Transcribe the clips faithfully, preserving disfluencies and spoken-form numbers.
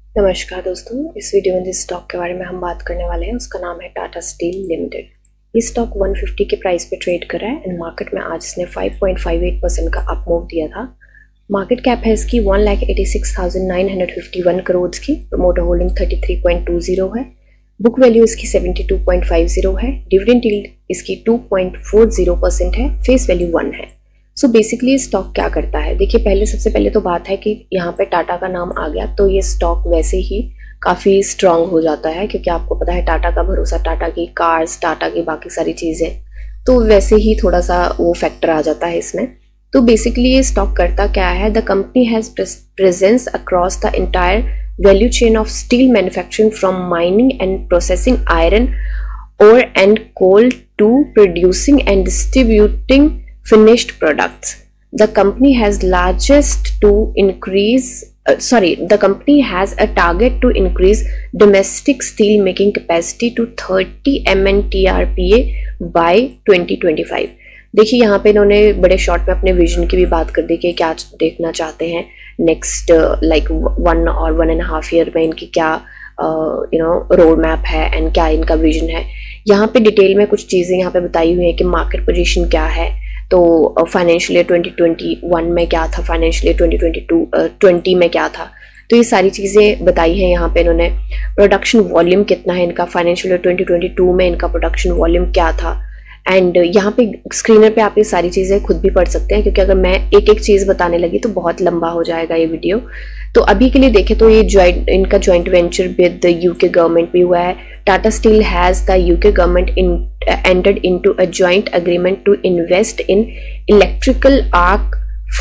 नमस्कार दोस्तों, इस वीडियो में जिस स्टॉक के बारे में हम बात करने वाले हैं उसका नाम है टाटा स्टील लिमिटेड। ये स्टॉक एक सौ पचास के प्राइस पे ट्रेड कर रहा है एंड मार्केट में आज इसने पाँच पॉइंट पाँच आठ परसेंट का अप मूव दिया था। मार्केट कैप है इसकी एक लाख छियासी हज़ार नौ सौ इक्यावन करोड़ की। प्रमोटर होल्डिंग तैंतीस पॉइंट दो ज़ीरो है। बुक वैल्यू इसकी बहत्तर पॉइंट पाँच ज़ीरो है। डिविडेंड यील्ड इसकी दो पॉइंट चार ज़ीरो परसेंट है। फेस वैल्यू वन है। सो so बेसिकली ये स्टॉक क्या करता है, देखिए पहले सबसे पहले तो बात है कि यहाँ पे टाटा का नाम आ गया तो ये स्टॉक वैसे ही काफ़ी स्ट्रांग हो जाता है, क्योंकि आपको पता है टाटा का भरोसा, टाटा की कार्स, टाटा की बाकी सारी चीज़ें, तो वैसे ही थोड़ा सा वो फैक्टर आ जाता है इसमें। तो बेसिकली ये स्टॉक करता क्या है, the company has presence across the entire value chain of steel manufacturing from mining and processing iron ore and coal to producing and distributing finished products. The company has largest to increase uh, sorry the company has a target to increase domestic steel making capacity to thirty million T R P A by twenty twenty-five. देखिए यहाँ पे इन्होंने बड़े short में अपने vision की भी बात कर दी कि क्या देखना चाहते हैं नेक्स्ट लाइक वन और वन एंड हाफ ईयर में इनकी क्या यू नो रोड मैप है एंड क्या इनका विजन है। यहाँ पे डिटेल में कुछ चीज़ें यहाँ पे बताई हुई हैं कि मार्केट पोजीशन क्या है, तो financial year twenty twenty one में क्या था, financial year twenty twenty two twenty में क्या था, तो ये सारी चीज़ें बताई हैं यहाँ पे इन्होंने। प्रोडक्शन वॉल्यूम कितना है इनका, financial year twenty twenty two में इनका प्रोडक्शन वॉल्यूम क्या था, एंड यहाँ पे स्क्रीनर पे आप ये सारी चीज़ें खुद भी पढ़ सकते हैं, क्योंकि अगर मैं एक एक चीज़ बताने लगी तो बहुत लंबा हो जाएगा ये वीडियो। तो अभी के लिए देखें तो ये ज्वाइंट इनका joint venture with the UK government भी हुआ है। Tata steel has the UK government in entered into a joint agreement to invest in electrical arc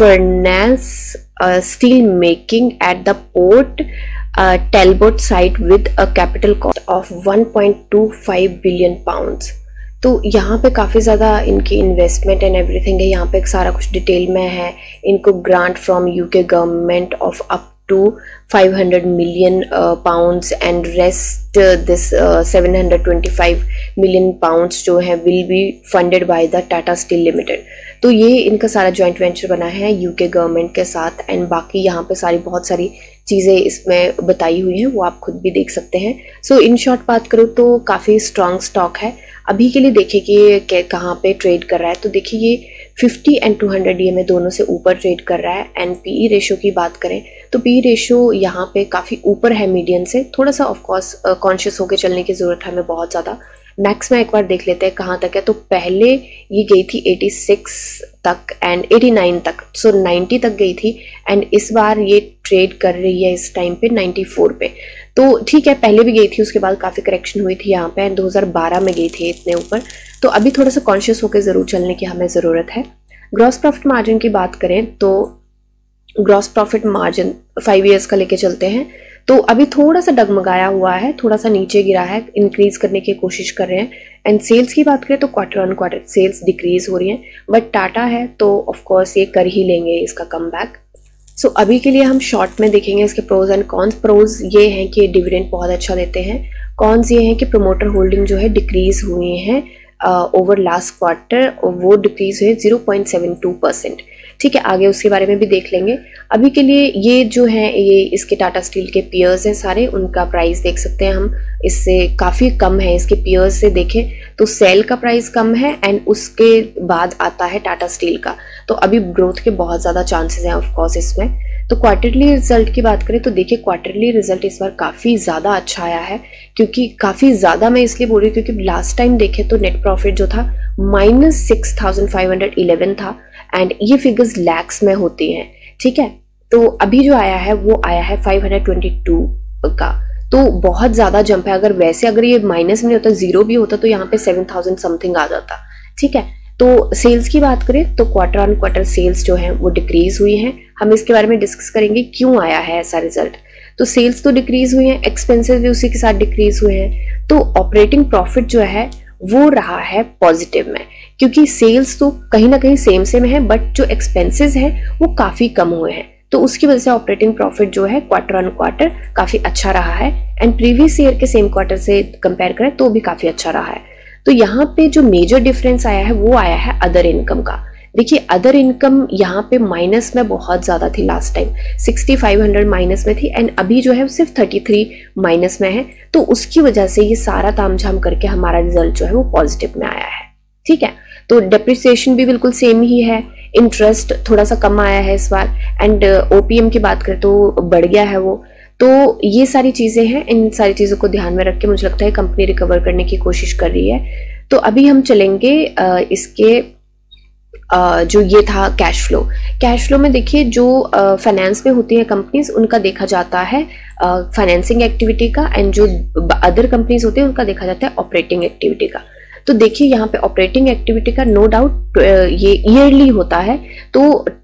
furnace uh, steel making at the Port uh, Talbot site with a capital cost of one point two five billion pounds. तो यहाँ पे काफ़ी ज़्यादा इनकी investment and everything है, यहाँ पे सारा कुछ डिटेल में है। इनको grant from UK government of up to five hundred million uh, pounds and rest uh, this uh, seven hundred twenty-five million pounds जो है will be funded by the Tata Steel Limited। तो ये इनका सारा joint venture बना है UK government के साथ, एंड बाकी यहाँ पे सारी बहुत सारी चीज़ें इसमें बताई हुई हैं, वो आप खुद भी देख सकते हैं। सो इन शॉर्ट बात करूँ तो काफ़ी स्ट्रॉन्ग स्टॉक है। अभी के लिए देखिए कि ये कहाँ पे ट्रेड कर रहा है, तो देखिए ये fifty and two hundred D M A दोनों से ऊपर ट्रेड कर रहा है। एंड पीई रेशियो की बात करें तो पीई रेशियो यहाँ पे काफ़ी ऊपर है मीडियन से, थोड़ा सा ऑफकोर्स कॉन्शियस होकर चलने की ज़रूरत है हमें बहुत ज़्यादा। मैक्स में एक बार देख लेते हैं कहाँ तक है, तो पहले ये गई थी छियासी तक एंड नवासी तक, सो नब्बे तक गई थी, एंड इस बार ये ट्रेड कर रही है इस टाइम पे चौरानवे पे। तो ठीक है, पहले भी गई थी, उसके बाद काफ़ी करेक्शन हुई थी यहाँ पे, एंड दो हज़ार बारह में गई थी इतने ऊपर। तो अभी थोड़ा सा कॉन्शियस होकर ज़रूर चलने की हमें ज़रूरत है। ग्रॉस प्रॉफिट मार्जिन की बात करें तो gross profit margin five years का लेके चलते हैं तो अभी थोड़ा सा डगमगाया हुआ है, थोड़ा सा नीचे गिरा है, इंक्रीज करने की कोशिश कर रहे हैं। एंड सेल्स की बात करें तो quarter on quarter sales decrease हो रही हैं, बट टाटा है तो ऑफ कोर्स ये कर ही लेंगे इसका कम बैक। सो अभी के लिए हम शॉर्ट में देखेंगे इसके प्रोज एंड कॉन्स। प्रोज ये हैं कि डिविडेंड बहुत अच्छा देते हैं, कॉन्स ये हैं कि प्रमोटर होल्डिंग जो है डिक्रीज हुई हैं ओवर लास्ट क्वार्टर, वो डिक्रीज हुए zero point seven two percent. ठीक है, आगे उसके बारे में भी देख लेंगे। अभी के लिए ये जो है ये इसके टाटा स्टील के पियर्स हैं सारे, उनका प्राइस देख सकते हैं हम, इससे काफ़ी कम है। इसके पियर्स से देखें तो सेल का प्राइस कम है एंड उसके बाद आता है टाटा स्टील का, तो अभी ग्रोथ के बहुत ज़्यादा चांसेस हैं ऑफकोर्स इसमें। तो क्वार्टरली रिजल्ट की बात करें तो देखिए क्वार्टरली रिजल्ट इस बार काफ़ी ज़्यादा अच्छा आया है, क्योंकि काफ़ी ज़्यादा मैं इसलिए बोल रही हूँ क्योंकि लास्ट टाइम देखें तो नेट प्रॉफिट जो था minus six thousand five hundred eleven था, एंड ये फिगर्स लैक्स में होती हैं। ठीक है, तो अभी जो आया है वो आया है फाइव हंड्रेड ट्वेंटी टू का, तो बहुत ज़्यादा जंप है। अगर वैसे अगर ये माइनस में होता, जीरो भी होता, तो यहाँ पे सेवन थाउजेंड समथिंग आ जाता। ठीक है, तो सेल्स की बात करें तो क्वार्टर ऑन क्वार्टर सेल्स जो हैं वो डिक्रीज हुई हैं। हम इसके बारे में डिस्कस करेंगे क्यों आया है ऐसा रिजल्ट। तो सेल्स तो डिक्रीज हुई हैं, एक्सपेंसेस भी उसी के साथ डिक्रीज हुए हैं, तो ऑपरेटिंग प्रॉफिट जो है वो रहा है पॉजिटिव में, क्योंकि सेल्स तो कहीं ना कहीं सेम सेम है, बट जो एक्सपेंसेस हैं वो काफ़ी कम हुए हैं, तो उसकी वजह से ऑपरेटिंग प्रॉफिट जो है क्वार्टर ऑन क्वार्टर काफ़ी अच्छा रहा है, एंड प्रीवियस ईयर के सेम क्वार्टर से कंपेयर करें तो भी काफ़ी अच्छा रहा है। तो यहाँ पे जो मेजर डिफरेंस आया है वो आया है अदर इनकम का। देखिए अदर इनकम यहाँ पे माइनस में बहुत ज़्यादा थी last time, sixty five hundred minus में थी एंड अभी जो है सिर्फ थर्टी थ्री माइनस में है। तो उसकी वजह से ये सारा तामझाम करके हमारा रिजल्ट जो है वो पॉजिटिव में आया है। ठीक है, तो डेप्रिसिएशन भी बिल्कुल सेम ही है, इंटरेस्ट थोड़ा सा कम आया है इस बार एंड ओपीएम की बात करें तो बढ़ गया है वो। तो ये सारी चीज़ें हैं, इन सारी चीज़ों को ध्यान में रख के मुझे लगता है कंपनी रिकवर करने की कोशिश कर रही है। तो अभी हम चलेंगे इसके जो ये था कैश फ्लो। कैश फ्लो में देखिए जो फाइनेंस में होती है कंपनीज उनका देखा जाता है फाइनेंसिंग एक्टिविटी का एंड जो अदर कंपनीज होती है उनका देखा जाता है ऑपरेटिंग एक्टिविटी का। तो देखिए यहाँ पे ऑपरेटिंग एक्टिविटी का नो डाउट ये ईयरली होता है, तो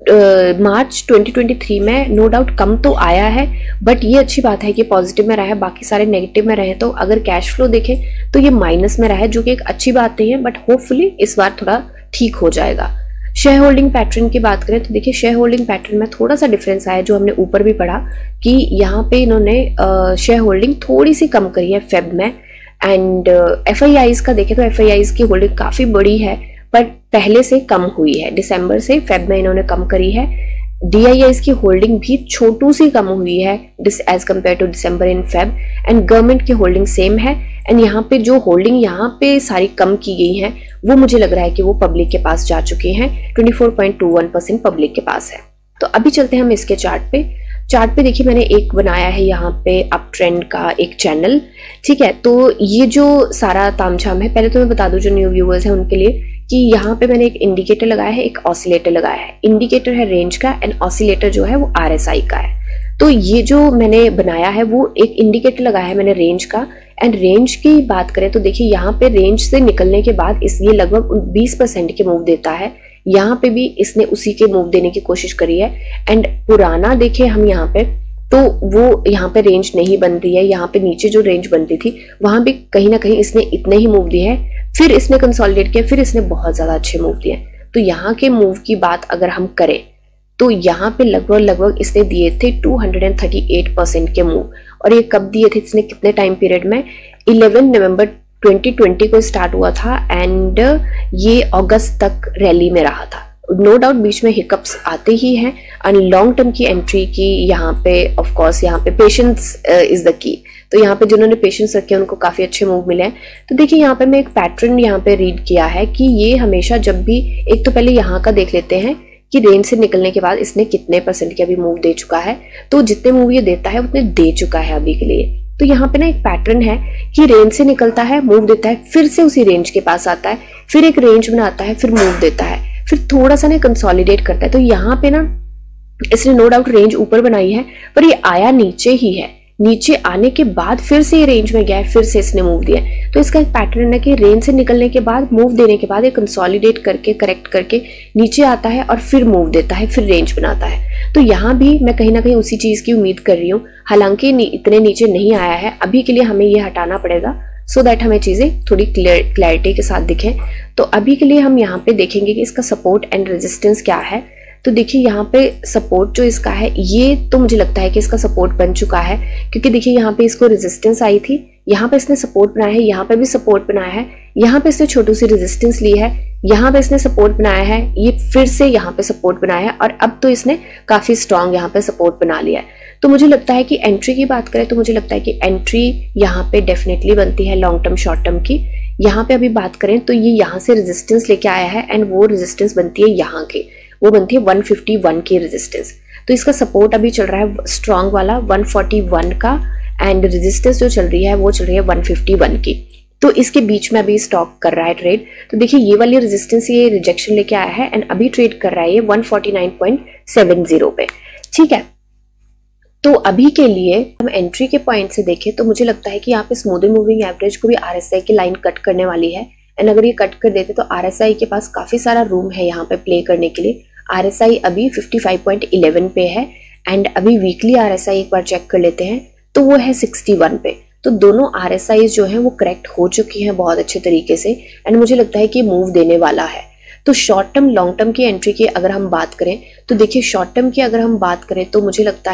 मार्च ट्वेंटी ट्वेंटी थ्री में नो डाउट कम तो आया है, बट ये अच्छी बात है कि पॉजिटिव में रहा है, बाकी सारे नेगेटिव में रहे। तो अगर कैश फ्लो देखें तो ये माइनस में रहा है, जो कि एक अच्छी बात नहीं है, बट होपफुली इस बार थोड़ा ठीक हो जाएगा। शेयर होल्डिंग पैटर्न की बात करें तो देखिए शेयर होल्डिंग पैटर्न में थोड़ा सा डिफरेंस आया, जो हमने ऊपर भी पढ़ा कि यहाँ पे इन्होंने शेयर होल्डिंग थोड़ी सी कम करी है फेब में। एंड एफ आई आईज का देखें तो एफ आई आईज की होल्डिंग काफी बड़ी है, बट पहले से कम हुई है, दिसंबर से फेब में इन्होंने कम करी है। डी आई आईज की होल्डिंग भी छोटू सी कम हुई है as compared to December in Feb, and government की होल्डिंग सेम है। एंड यहाँ पे जो होल्डिंग यहाँ पे सारी कम की गई हैं वो मुझे लग रहा है कि वो पब्लिक के पास जा चुकी हैं, twenty four point two one percent public के पास है। तो अभी चलते हैं हम इसके चार्ट पे। चार्ट पे देखिए मैंने एक बनाया है यहाँ पे अप ट्रेंड का एक चैनल। ठीक है, तो ये जो सारा तामझाम है, पहले तो मैं बता दूं जो न्यू व्यूअर्स हैं उनके लिए कि यहाँ पे मैंने एक इंडिकेटर लगाया है, एक ऑसिलेटर लगाया है। इंडिकेटर है रेंज का एंड ऑसिलेटर जो है वो आरएसआई का है। तो ये जो मैंने बनाया है वो एक इंडिकेटर लगाया है मैंने रेंज का, एंड रेंज की बात करें तो देखिए यहाँ पे रेंज से निकलने के बाद इस ये लगभग बीस परसेंट के मूव देता है। यहाँ पे भी इसने उसी के मूव देने की कोशिश करी है। एंड पुराना देखें हम यहाँ पे तो वो यहाँ पे रेंज नहीं बन रही है, यहाँ पे नीचे जो रेंज बनती थी वहां भी कहीं ना कहीं इसने इतने ही मूव दिए हैं, फिर इसने कंसोलिडेट किया, फिर इसने बहुत ज्यादा अच्छे मूव दिए। तो यहाँ के मूव की बात अगर हम करें तो यहाँ पे लगभग लगभग इसने दिए थे two hundred thirty eight percent के मूव, और ये कब दिए थे इसने, कितने टाइम पीरियड में, इलेवन नवंबर ट्वेंटी ट्वेंटी को स्टार्ट हुआ था एंड ये अगस्त तक रैली में रहा था। नो डाउट बीच में हिकअप्स आते ही हैं, एंड लॉन्ग टर्म की एंट्री की यहाँ पे ऑफ कोर्स यहाँ पे पेशेंस इज द की। तो यहाँ पे जिन्होंने पेशेंस रखे उनको काफी अच्छे मूव मिले हैं। तो देखिए यहाँ पे मैं एक पैटर्न यहाँ पे रीड किया है कि ये हमेशा जब भी, एक तो पहले यहाँ का देख लेते हैं कि रेंज से निकलने के बाद इसने कितने परसेंट के अभी मूव दे चुका है। तो जितने मूव ये देता है उतने दे चुका है अभी के लिए। तो यहाँ पे ना एक पैटर्न है कि रेंज से निकलता है, मूव देता है, फिर से उसी रेंज के पास आता है, फिर एक रेंज बनाता है, फिर मूव देता है, फिर थोड़ा सा ना कंसोलिडेट करता है। तो यहाँ पे ना इसने नो डाउट रेंज ऊपर बनाई है, पर ये आया नीचे ही है। नीचे आने के बाद फिर से ये रेंज में गया है, फिर से इसने मूव दिया। तो इसका एक पैटर्न है कि रेंज से निकलने के बाद, मूव देने के बाद ये कंसोलिडेट करके करेक्ट करके नीचे आता है और फिर मूव देता है, फिर रेंज बनाता है। तो यहाँ भी मैं कहीं ना कहीं उसी चीज की उम्मीद कर रही हूँ, हालांकि इतने नीचे नहीं आया है। अभी के लिए हमें ये हटाना पड़ेगा सो so दैट हमें चीजें थोड़ी क्लियर क्लैरिटी के साथ दिखें। तो अभी के लिए हम यहाँ पे देखेंगे कि इसका सपोर्ट एंड रेजिस्टेंस क्या है। तो देखिए यहाँ पे सपोर्ट जो इसका है, ये तो मुझे लगता है कि इसका सपोर्ट बन चुका है, क्योंकि देखिए यहाँ पे इसको रेजिस्टेंस आई थी, यहाँ पे इसने सपोर्ट बनाया है, यहाँ पे भी सपोर्ट बनाया है, यहाँ पे इसने छोटी सी रेजिस्टेंस ली है, यहाँ पे इसने सपोर्ट बनाया है, ये फिर से यहाँ पे सपोर्ट बनाया है, और अब तो इसने काफी स्ट्रॉन्ग यहाँ पे सपोर्ट बना लिया है। तो मुझे लगता है कि एंट्री की बात करें तो मुझे लगता है कि एंट्री यहाँ पे डेफिनेटली बनती है लॉन्ग टर्म शॉर्ट टर्म की। यहाँ पे अभी बात करें तो ये यहाँ से रेजिस्टेंस लेके आया है, एंड वो रेजिस्टेंस बनती है यहाँ की, वो बनती है वन फिफ्टी वन की रेजिस्टेंस। तो इसका सपोर्ट अभी चल रहा है स्ट्रॉन्ग वाला वन फोर्टी वन का, एंड रेजिस्टेंस जो चल रही है वो चल रही है वन फिफ्टी वन की। तो इसके बीच में अभी स्टॉक कर रहा है ट्रेड। तो देखिए ये वाली रेजिस्टेंस ये रिजेक्शन लेके आया है, एंड अभी ट्रेड कर रहा है ये one forty nine point seven zero पे। ठीक है, तो अभी के लिए हम एंट्री के पॉइंट से देखें तो मुझे लगता है कि यहाँ पे स्मूथ मूविंग एवरेज को भी आरएसआई की लाइन कट करने वाली है, एंड अगर ये कट कर देते तो आरएसआई के पास काफी सारा रूम है यहाँ पे प्ले करने के लिए। आरएसआई अभी फिफ्टी फाइव पॉइंट इलेवन पे है, एंड अभी वीकली आरएसआई एक बार चेक कर लेते हैं तो वो है सिक्सटी वन पे। तो दोनों आरएसआई जो है वो करेक्ट हो चुकी हैं बहुत अच्छे तरीके से, एंड मुझे लगता है कि मूव देने वाला है। तो शॉर्ट टर्म लॉन्ग टर्म की एंट्री की अगर हम बात करें तो देखिए शॉर्ट टर्म की अगर हम बात करें तो मुझे लगता है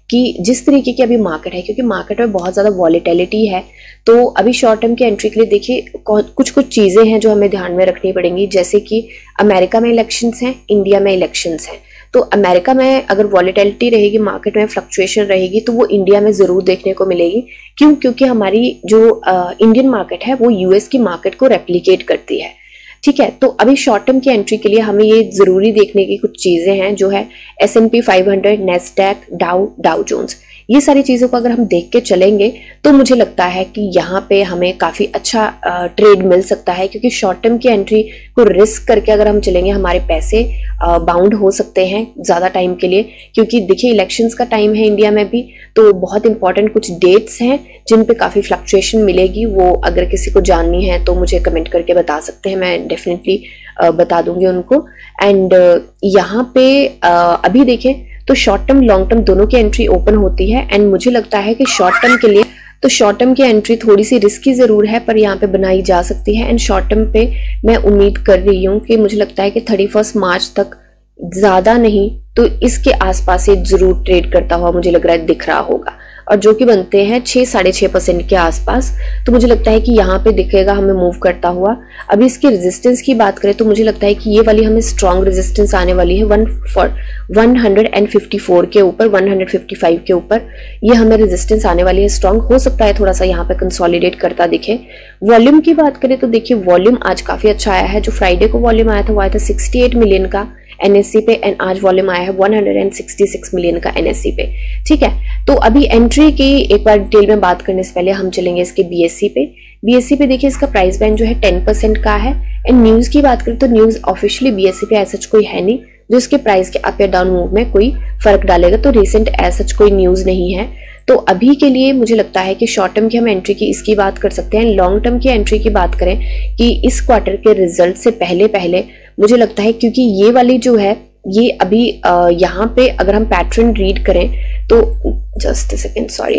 कि जिस तरीके की अभी मार्केट है, क्योंकि मार्केट में बहुत ज़्यादा वॉलेटिलिटी है, तो अभी शॉर्ट टर्म की एंट्री के लिए देखिए कुछ कुछ चीज़ें हैं जो हमें ध्यान में रखनी पड़ेंगी, जैसे कि अमेरिका में इलेक्शंस हैं, इंडिया में इलेक्शंस हैं। तो अमेरिका में अगर वॉलेटिलिटी रहेगी, मार्केट में फ्लक्चुएशन रहेगी, तो वो इंडिया में ज़रूर देखने को मिलेगी। क्यों? क्योंकि हमारी जो इंडियन मार्केट है वो यूएस की मार्केट को रेप्लिकेट करती है। ठीक है, तो अभी शॉर्ट टर्म की एंट्री के लिए हमें ये ज़रूरी देखने की कुछ चीज़ें हैं, जो है S and P five hundred, Nasdaq, Dow, Dow Jones, ये सारी चीज़ों को अगर हम देख के चलेंगे तो मुझे लगता है कि यहाँ पे हमें काफ़ी अच्छा ट्रेड मिल सकता है, क्योंकि शॉर्ट टर्म की एंट्री को रिस्क करके अगर हम चलेंगे हमारे पैसे बाउंड हो सकते हैं ज़्यादा टाइम के लिए, क्योंकि देखिए इलेक्शंस का टाइम है इंडिया में भी, तो बहुत इंपॉर्टेंट कुछ डेट्स हैं जिन पे काफ़ी फ्लक्चुएशन मिलेगी। वो अगर किसी को जाननी है तो मुझे कमेंट करके बता सकते हैं, मैं डेफिनेटली बता दूंगी उनको। एंड यहाँ पे अभी देखें तो शॉर्ट टर्म लॉन्ग टर्म दोनों की एंट्री ओपन होती है, एंड मुझे लगता है कि शॉर्ट टर्म के लिए तो शॉर्ट टर्म की एंट्री थोड़ी सी रिस्की ज़रूर है, पर यहाँ पे बनाई जा सकती है। एंड शॉर्ट टर्म पे मैं उम्मीद कर रही हूँ कि मुझे लगता है कि थर्टी फर्स्ट मार्च तक ज़्यादा नहीं तो इसके आसपास ये जरूर ट्रेड करता हुआ मुझे लग रहा है दिख रहा होगा, और जो कि बनते हैं छः साढ़े छः परसेंट के आसपास। तो मुझे लगता है कि यहाँ पे दिखेगा हमें मूव करता हुआ। अभी इसकी रेजिस्टेंस की बात करें तो मुझे लगता है कि ये वाली हमें स्ट्रॉन्ग रेजिस्टेंस आने वाली है one four one hundred and fifty four के ऊपर, वन हंड्रेड फिफ्टी फाइव के ऊपर ये हमें रेजिस्टेंस आने वाली है स्ट्रॉन्ग। हो सकता है थोड़ा सा यहाँ पे कंसोलिडेट करता दिखे। वॉल्यूम की बात करें तो देखिए वॉल्यूम आज काफी अच्छा आया है। जो फ्राइडे को वॉल्यूम आया था वो आया था सिक्सटी एट मिलियन का एनएससी पे, एंड आज वॉल्यूम आया है one hundred sixty six million का एनएससी पे। ठीक है, तो अभी एंट्री की एक बार डिटेल में बात करने से पहले हम चलेंगे इसके बीएससी पे। बीएससी पे देखिए इसका प्राइस बैंड जो है टेन परसेंट का है। एंड न्यूज की बात करें तो न्यूज ऑफिशियली बीएससी पे ऐसा कोई है नहीं जो इसके प्राइस के अप या डाउन मूव में कोई फर्क डालेगा, तो रिसेंट ऐसा कोई न्यूज नहीं है। तो अभी के लिए मुझे लगता है कि शॉर्ट टर्म की हम एंट्री की इसकी बात कर सकते हैं। लॉन्ग टर्म की एंट्री की बात करें कि इस क्वार्टर के रिजल्ट से पहले पहले मुझे लगता है, क्योंकि ये वाली जो है ये अभी यहाँ पे अगर हम पैटर्न रीड करें तो जस्ट सेकेंड सॉरी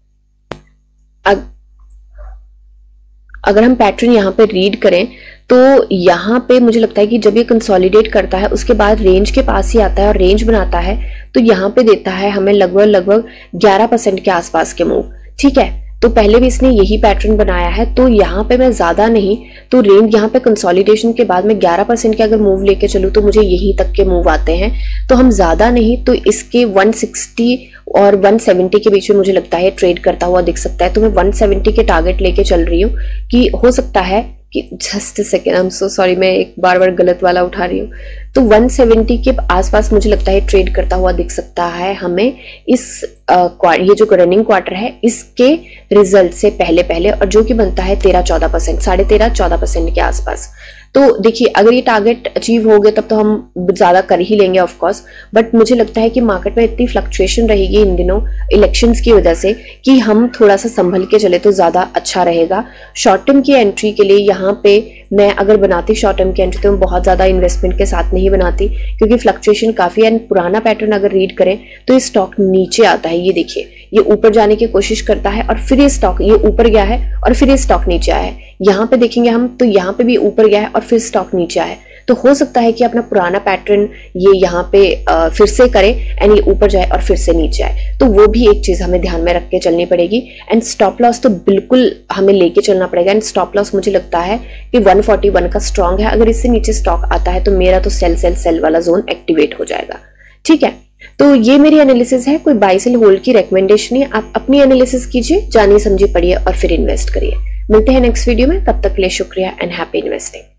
अगर हम पैटर्न यहाँ पे रीड करें तो यहाँ पे मुझे लगता है कि जब ये कंसोलिडेट करता है उसके बाद रेंज के पास ही आता है और रेंज बनाता है, तो यहाँ पे देता है हमें लगभग लगभग ग्यारह परसेंट के आसपास के मूव। ठीक है, तो पहले भी इसने यही पैटर्न बनाया है, तो यहाँ पे मैं ज्यादा नहीं तो रेंज यहाँ पे कंसोलिडेशन के बाद में ग्यारह परसेंट के अगर मूव लेके चलूँ तो मुझे यहीं तक के मूव आते हैं। तो हम ज्यादा नहीं तो इसके वन सिक्सटी और वन सेवेंटी के बीच में मुझे लगता है ट्रेड करता हुआ दिख सकता है। तो मैं वन सेवेंटी के टारगेट लेके चल रही हूँ कि हो सकता है कि just second I am so sorry मैं एक बार बार गलत वाला उठा रही हूँ। तो वन सेवेंटी के आसपास मुझे लगता है ट्रेड करता हुआ दिख सकता है हमें इस आ, ये जो रनिंग क्वार्टर है इसके रिजल्ट से पहले पहले, और जो कि बनता है तेरह चौदह परसेंट साढ़े तेरह चौदह परसेंट के आसपास। तो देखिए अगर ये टारगेट अचीव हो गए तब तो हम ज्यादा कर ही लेंगे ऑफ कोर्स, बट मुझे लगता है कि मार्केट में इतनी फ्लक्चुएशन रहेगी इन दिनों इलेक्शंस की वजह से कि हम थोड़ा सा संभल के चले तो ज्यादा अच्छा रहेगा। शॉर्ट टर्म की एंट्री के लिए यहाँ पे मैं अगर बनाती शॉर्ट टर्म की एंट्री तो मैं बहुत ज्यादा इन्वेस्टमेंट के साथ नहीं बनाती, क्योंकि फ्लक्चुएशन काफी है। पुराना पैटर्न अगर रीड करें तो ये स्टॉक नीचे आता है, ये देखिए ये ऊपर जाने की कोशिश करता है और फिर ये स्टॉक ये ऊपर गया है और फिर ये स्टॉक नीचे आया है। यहाँ पे देखेंगे हम तो यहाँ पे भी ऊपर गया है और फिर स्टॉक नीचे आया है। तो हो सकता है कि अपना पुराना पैटर्न ये यहाँ पे आ, फिर से करे एंड ये ऊपर जाए और फिर से नीचे आए, तो वो भी एक चीज हमें ध्यान में रख के चलनी पड़ेगी। एंड स्टॉप लॉस तो बिल्कुल हमें लेके चलना पड़ेगा। एंड स्टॉप लॉस मुझे लगता है कि वन फोर्टी वन का स्ट्रॉन्ग है, अगर इससे नीचे स्टॉक आता है तो मेरा तो सेल सेल सेल वाला जोन एक्टिवेट हो जाएगा। ठीक है, तो ये मेरी एनालिसिस है, कोई बाय सेल होल्ड की रिकमेंडेशन है। आप अपनी एनालिसिस कीजिए, जानिए समझिए पढ़िए और फिर इन्वेस्ट करिए। मिलते हैं नेक्स्ट वीडियो में, तब तक के लिए शुक्रिया एंड हैप्पी इन्वेस्टिंग।